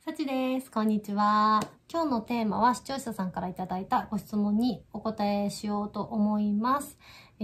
さちです。こんにちは。今日のテーマは視聴者さんからいただいたご質問にお答えしようと思います。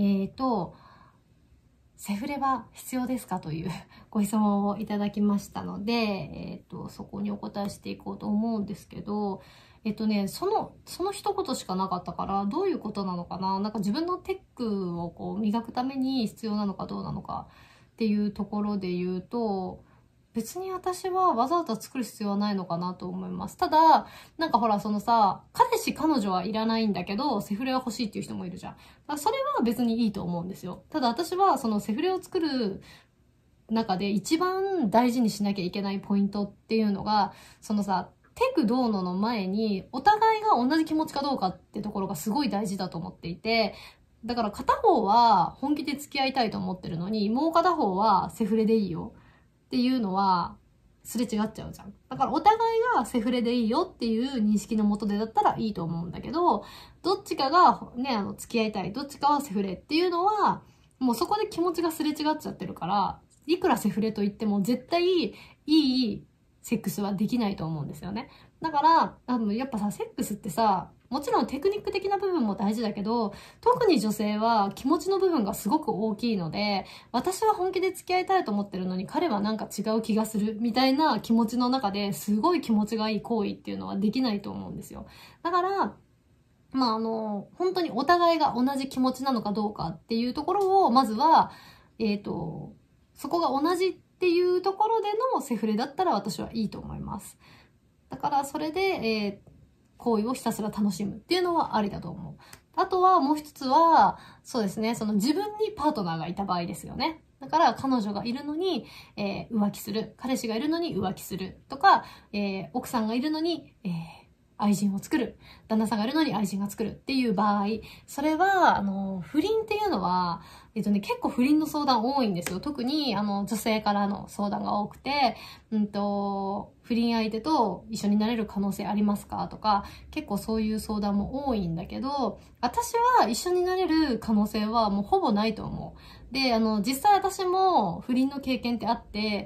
セフレは必要ですかというご質問をいただきましたので、そこにお答えしていこうと思うんですけど、その一言しかなかったから、どういうことなのかな、なんか自分のテックをこう磨くために必要なのかどうなのかっていうところで言うと、別に私はわざわざ作る必要はないのかなと思います。ただ、なんかほら、彼氏彼女はいらないんだけど、セフレは欲しいっていう人もいるじゃん。だからそれは別にいいと思うんですよ。ただ私はそのセフレを作る中で一番大事にしなきゃいけないポイントっていうのが、テクどうのの前に、お互いが同じ気持ちかどうかってところがすごい大事だと思っていて、だから片方は本気で付き合いたいと思ってるのに、もう片方はセフレでいいよっていうのは、すれ違っちゃうじゃん。だからお互いがセフレでいいよっていう認識のもとでだったらいいと思うんだけど、どっちかがね、付き合いたい、どっちかはセフレっていうのは、もうそこで気持ちがすれ違っちゃってるから、いくらセフレと言っても絶対いいセックスはできないと思うんですよね。だから、やっぱさ、セックスってさ、もちろんテクニック的な部分も大事だけど、特に女性は気持ちの部分がすごく大きいので、私は本気で付き合いたいと思ってるのに彼はなんか違う気がするみたいな気持ちの中ですごい気持ちがいい行為っていうのはできないと思うんですよ。だから、本当にお互いが同じ気持ちなのかどうかっていうところを、まずは、そこが同じっていうところでのセフレだったら私はいいと思います。だからそれで、行為をひたすら楽しむっていうのはありだと思う。あとはもう一つは、そうですね、その自分にパートナーがいた場合ですよね。だから彼女がいるのに、浮気する。彼氏がいるのに浮気する。とか、奥さんがいるのに、愛人を作る。旦那さんがいるのに愛人が作るっていう場合、それは、不倫っていうのは、結構不倫の相談多いんですよ。特に、女性からの相談が多くて、不倫相手と一緒になれる可能性ありますかとか、結構そういう相談も多いんだけど、私は一緒になれる可能性はもうほぼないと思う。で、実際私も不倫の経験ってあって、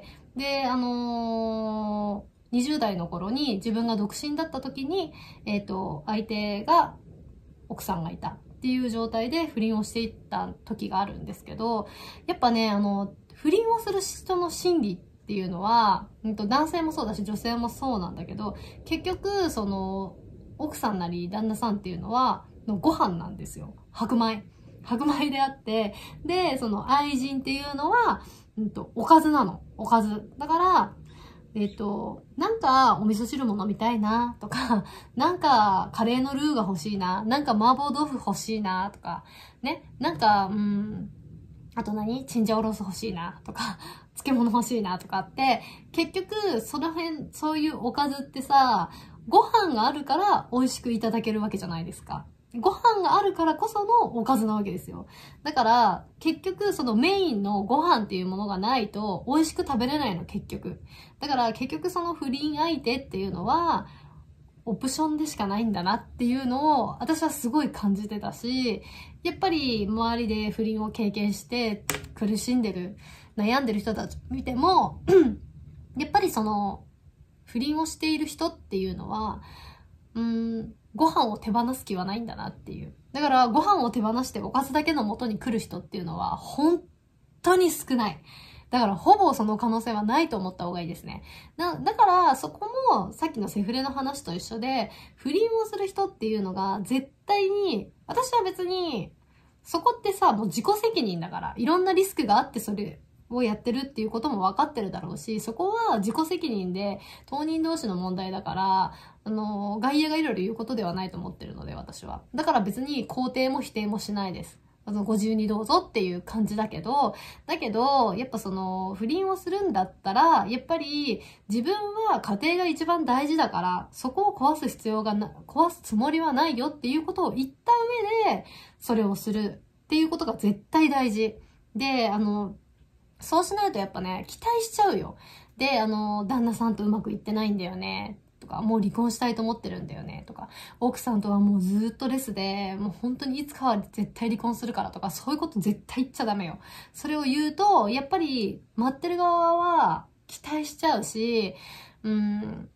で、20代の頃に自分が独身だった時に、相手が奥さんがいたっていう状態で不倫をしていった時があるんですけど、やっぱね、不倫をする人の心理っていうのは、男性もそうだし女性もそうなんだけど、結局、奥さんなり旦那さんっていうのは、ご飯なんですよ。白米。白米であって、で、その愛人っていうのは、おかずなの。おかず。だから、なんかお味噌汁も飲みたいなとか、なんかカレーのルーが欲しいな、なんか麻婆豆腐欲しいなとか、ね、なんか、あとチンジャオロース欲しいなとか、漬物欲しいなとかって、結局、そういうおかずってさ、ご飯があるから美味しくいただけるわけじゃないですか。ご飯があるからこそのおかずなわけですよ。だから、結局そのメインのご飯っていうものがないと美味しく食べれないの、結局。だから結局その不倫相手っていうのは、オプションでしかないんだなっていうのを私はすごい感じてたし、やっぱり周りで不倫を経験して苦しんでる、悩んでる人たち見ても、やっぱり不倫をしている人っていうのは、ご飯を手放す気はないんだなっていう。だからご飯を手放しておかずだけの元に来る人っていうのは本当に少ない。だからほぼその可能性はないと思った方がいいですね。だからそこもさっきのセフレの話と一緒で、不倫をする人っていうのが絶対に、私は別にそこってさ、もう自己責任だから、いろんなリスクがあってそれをやってるっていうことも分かってるだろうし、そこは自己責任で当人同士の問題だから、外野がいろいろ言うことではないと思ってるので、私は。だから別に肯定も否定もしないです。ご自由にどうぞっていう感じだけど、やっぱ不倫をするんだったら、やっぱり自分は家庭が一番大事だから、そこを壊すつもりはないよっていうことを言った上で、それをするっていうことが絶対大事。で、そうしないとやっぱね、期待しちゃうよ。で、旦那さんとうまくいってないんだよね。とか、もう離婚したいと思ってるんだよね。とか、奥さんとはもうずっとレスで、もう本当にいつかは絶対離婚するからとか、そういうこと絶対言っちゃダメよ。それを言うと、やっぱり待ってる側は期待しちゃうし、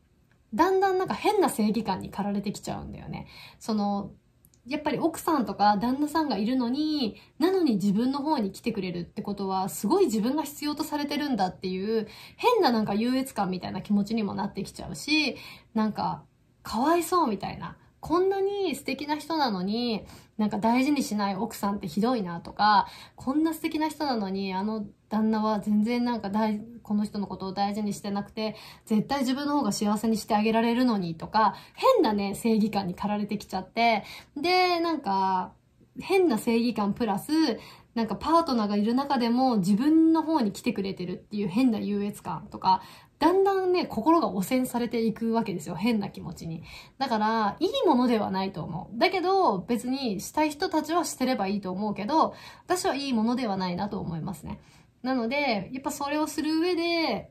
だんだんなんか変な正義感に駆られてきちゃうんだよね。やっぱり奥さんとか旦那さんがいるのに、なのに自分の方に来てくれるってことは、すごい自分が必要とされてるんだっていう、変ななんか優越感みたいな気持ちにもなってきちゃうし、なんか、かわいそうみたいな。こんなに素敵な人なのに、なんか大事にしない奥さんってひどいなとか、こんな素敵な人なのに、旦那は全然なんかこの人のことを大事にしてなくて、絶対自分の方が幸せにしてあげられるのにとか、変なね、正義感に駆られてきちゃって、で、なんか、変な正義感プラス、なんかパートナーがいる中でも自分の方に来てくれてるっていう変な優越感とか、だんだんね、心が汚染されていくわけですよ。変な気持ちに。だから、いいものではないと思う。だけど、別にしたい人たちはしてればいいと思うけど、私はいいものではないなと思いますね。なので、やっぱそれをする上で、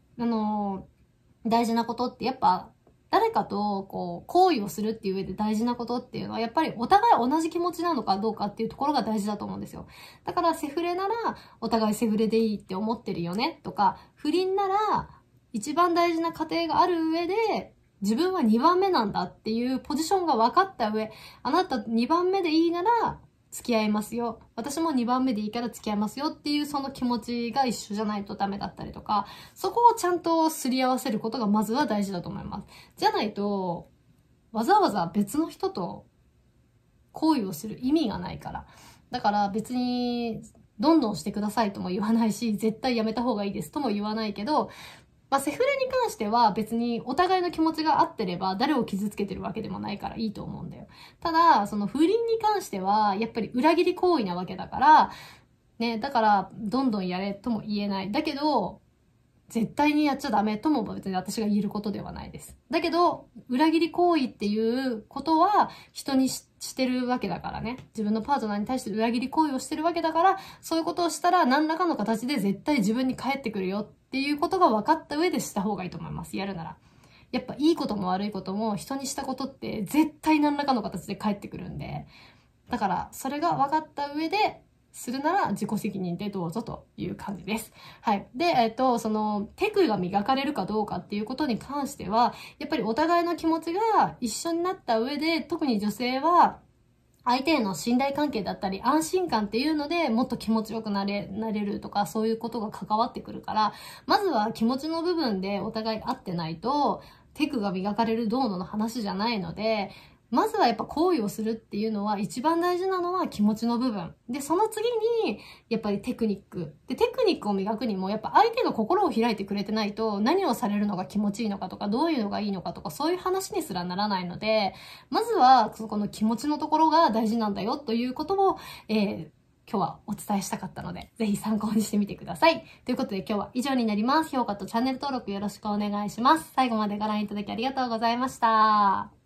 大事なことってやっぱ、誰かと行為をするっていう上で大事なことっていうのは、やっぱりお互い同じ気持ちなのかどうかっていうところが大事だと思うんですよ。だからセフレならお互いセフレでいいって思ってるよねとか、不倫なら一番大事な家庭がある上で、自分は2番目なんだっていうポジションが分かった上、あなた2番目でいいなら付き合いますよ。私も2番目でいいから付き合いますよっていうその気持ちが一緒じゃないとダメだったりとか、そこをちゃんとすり合わせることがまずは大事だと思います。じゃないと、わざわざ別の人と行為をする意味がないから。だから別に、どんどんしてくださいとも言わないし、絶対やめた方がいいですとも言わないけど、セフレに関しては別にお互いの気持ちが合ってれば誰を傷つけてるわけでもないからいいと思うんだよ。ただ、その不倫に関してはやっぱり裏切り行為なわけだから、ね、だからどんどんやれとも言えない。だけど、絶対にやっちゃダメとも別に私が言えることではないです。だけど、裏切り行為っていうことは人にしてるわけだからね。自分のパートナーに対して裏切り行為をしてるわけだから、そういうことをしたら何らかの形で絶対自分に返ってくるよっていうことが分かった上でした方がいいと思います。やるなら。やっぱいいことも悪いことも人にしたことって絶対何らかの形で返ってくるんで。だからそれが分かった上でするなら自己責任でどうぞという感じです。はい。で、その、テクが磨かれるかどうかっていうことに関しては、やっぱりお互いの気持ちが一緒になった上で、特に女性は、相手への信頼関係だったり安心感っていうのでもっと気持ちよくなれるとかそういうことが関わってくるから、まずは気持ちの部分でお互い合ってないと、テクが磨かれるどうのの話じゃないので、まずはやっぱ行為をするっていうのは一番大事なのは気持ちの部分。で、その次にやっぱりテクニック。で、テクニックを磨くにもやっぱ相手が心を開いてくれてないと何をされるのが気持ちいいのかとかどういうのがいいのかとかそういう話にすらならないので、まずはそこの気持ちのところが大事なんだよということを、今日はお伝えしたかったので、ぜひ参考にしてみてください。ということで今日は以上になります。評価とチャンネル登録よろしくお願いします。最後までご覧いただきありがとうございました。